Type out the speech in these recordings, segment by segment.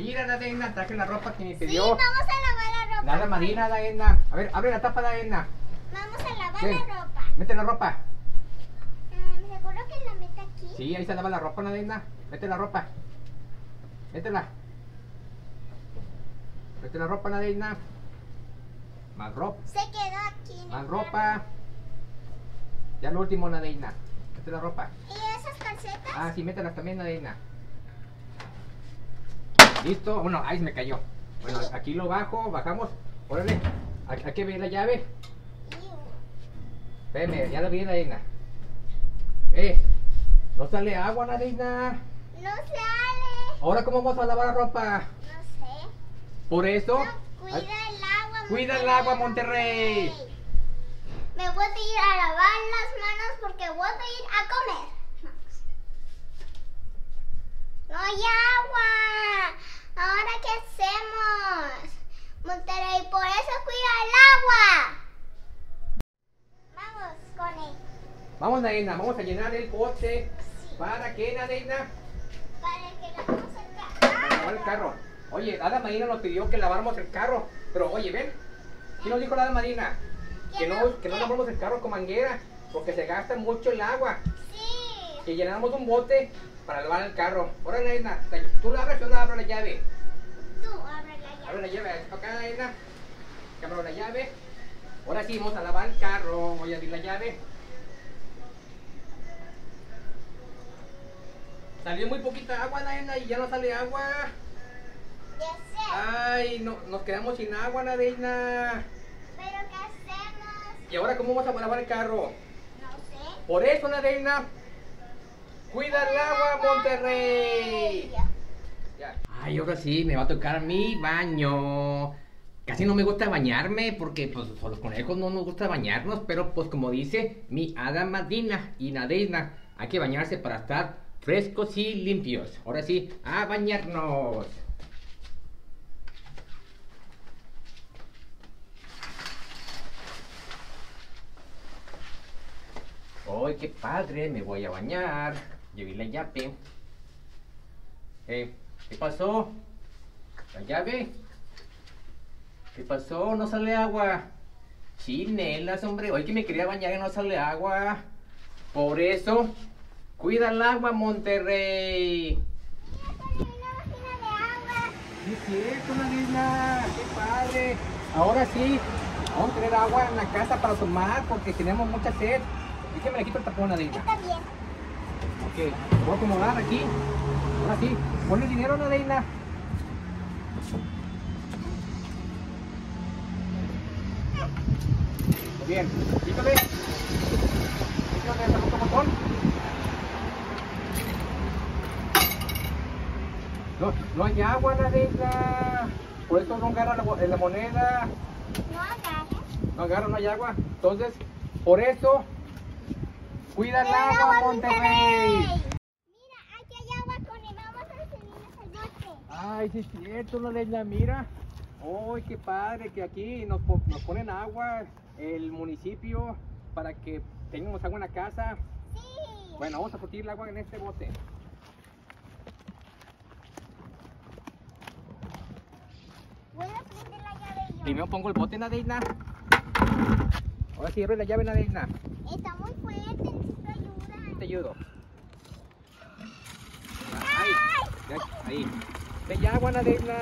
Mira, Nadina, traje la ropa que me pidió. Sí, vamos a lavar la ropa. Nada, Madina, Nadina. A ver, abre la tapa, Nadina. Vamos a lavar Ven, la ropa. mete la ropa. ¿Seguro que la meta aquí? Sí, ahí se lava la ropa, Nadina. Mete la ropa. Métela. Mete la ropa, Nadina. Más ropa. Se quedó aquí. Más ropa. Ya lo último, Nadina. Mete la ropa. ¿Y esas calcetas? Ah, sí, mételas también, Nadina. Listo. Bueno, ahí se me cayó. Bueno, aquí lo bajo, bajamos. Órale. Aquí ve la llave. Espérame, ya la vi, Nadina. No sale agua, Nadina. No sale. Ahora, ¿cómo vamos a lavar la ropa? No sé. Por eso. No, cuida el agua, Cuida el agua, Monterrey. Me voy a ir a lavar las manos porque voy a ir a comer. No hay agua. ¿Ahora qué hacemos? Monterrey, por eso cuida el agua. Vamos con él. Vamos, Nadina, vamos a llenar el bote. ¿Para qué, Nadina? Para que lavemos el Para lavar carro. el carro. Oye, la hada Madina nos pidió que laváramos el carro. Pero, oye, ven. ¿Qué nos dijo la hada Madina? Que no lavamos el carro con manguera, porque se gasta mucho el agua. Sí. Que llenamos un bote para lavar el carro. Ahora, Nadina, ¿tú la abres o yo la abro la llave? Tú abre la llave. Abre la llave. Acá, Nadina. Que abro la llave. Ahora sí, vamos a lavar el carro. Voy a abrir la llave. Salió muy poquita agua, Nadina, y ya no sale agua. Ya sé. Ay, no, nos quedamos sin agua, Nadina. ¿Pero qué hacemos? ¿Y ahora cómo vamos a lavar el carro? No sé. Por eso, Nadina, cuida el agua, Monterrey. Ya. Ay, ahora sí, me va a tocar mi baño. Casi no me gusta bañarme porque pues a los conejos no nos gusta bañarnos, pero pues como dice mi hada Madina y Nadina, hay que bañarse para estar frescos y limpios. Ahora sí, a bañarnos. ¡Ay, qué padre! Me voy a bañar. Llevé la llave. ¿Qué pasó? ¿La llave? ¿Qué pasó? No sale agua. Chinelas, hombre. Hoy que me quería bañar y no sale agua. Por eso, cuida el agua, Monterrey. Sí, es cierto, Nadina. ¡Qué padre! Ahora sí, vamos a tener agua en la casa para tomar porque tenemos mucha sed. Déjame le quito el tapón, Nadina. Está bien. Ok, voy a acomodar aquí. Ahora sí, pon el dinero, Nadina. Muy bien, quítale. Quítale el otro botón. No hay agua, Nadina. Por eso no agarra la moneda. No agarres. No agarra, no hay agua. Entonces, por eso, cuida el agua, Monterrey. Mira, aquí hay agua con él. Vamos a enseñarles el bote. Ay, sí es cierto, Nadina, mira. ¡Ay, qué padre! Que aquí nos ponen agua, el municipio, para que tengamos agua en la casa. Sí. Bueno, vamos a surtir el agua en este bote. Voy a prender la llave yo. Primero pongo el bote, Nadina. Ahora sí, abre la llave, Nadina. Está muy fuerte, necesito ayuda. Te ayudo. Ahí, ya, ahí. ¡De agua, Nadina!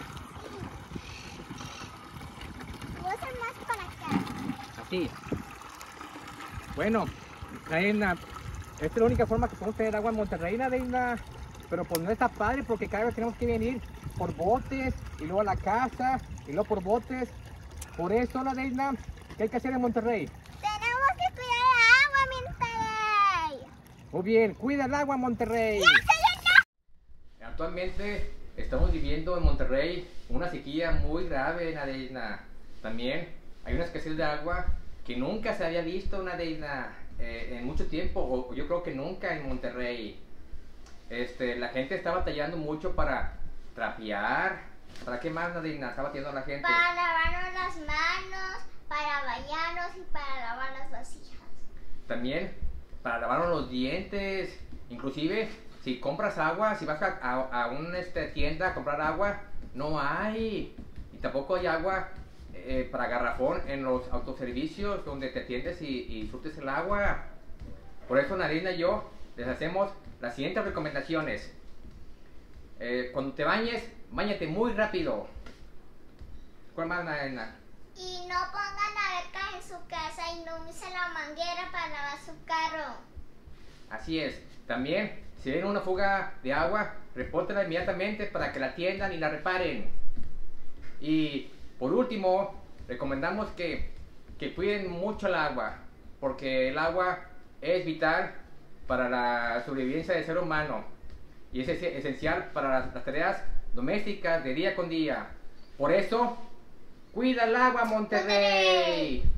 Voy a hacer más para acá. Así. Bueno, Nadina, esta es la única forma que podemos tener agua en Monterrey, Nadina. Pero pues no está padre porque cada vez tenemos que venir por botes y luego a la casa y luego por botes. Por eso, Nadina, ¿qué hay que hacer en Monterrey? Tenemos que cuidar el agua, Monterrey. Muy bien, cuida el agua, Monterrey. ¡Ya se Actualmente estamos viviendo en Monterrey una sequía muy grave, Nadina. También hay una escasez de agua que nunca se había visto, Nadina, en mucho tiempo, o yo creo que nunca en Monterrey. La gente está batallando mucho para trapear. ¿Para qué más, Nadina? Está batallando la gente. Para lavarnos las manos, para bañarnos y para lavar las vasijas. También para lavarnos los dientes. Inclusive si compras agua, si vas a una tienda a comprar agua, no hay. Y tampoco hay agua para garrafón en los autoservicios donde te atiendes y surtes el agua. Por eso Narina y yo les hacemos las siguientes recomendaciones. Cuando te bañes, báñate muy rápido. ¿Cuál más, Narina? Y no pongan albercas en su casa y no usen la manguera para lavar su carro. Así es. También, si ven una fuga de agua, repórtenla inmediatamente para que la atiendan y la reparen. Y por último, recomendamos que cuiden mucho el agua, porque el agua es vital para la sobrevivencia del ser humano y es esencial para las tareas domésticas de día con día. Por eso, cuida el agua, Monterrey.